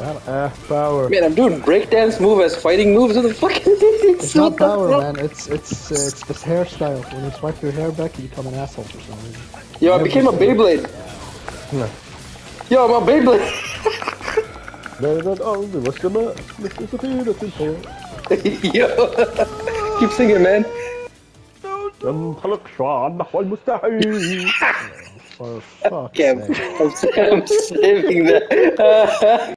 Power. Man, I'm doing breakdance move as fighting moves. What the fuck? It's not What the power, fuck? man. It's this hairstyle. When you swipe your hair back, you become an asshole for some reason. Yo, I became a Beyblade. Yo, I'm a Beyblade. Yo, keep singing, man. ينطلق شعاع نحو المستحيل. For fuck's Okay, sake. I'm saving that.